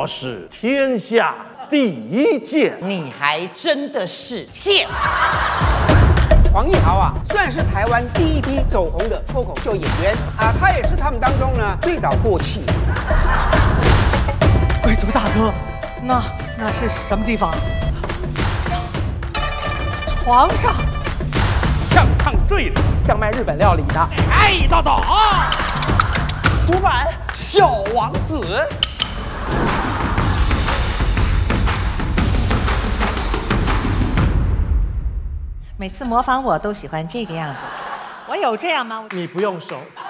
是天下第一剑。 你还真的是贱！ 黄义豪啊，算是台湾第一批走红的脱口秀演员啊，他也是他们当中呢最早过气。 贵族大哥，那是什么地方？床上。 像烫坠子，像卖日本料理的。 哎，大早啊！ 主板小王子。 每次模仿我都喜欢这个样子，我有这样吗？ 你不用收。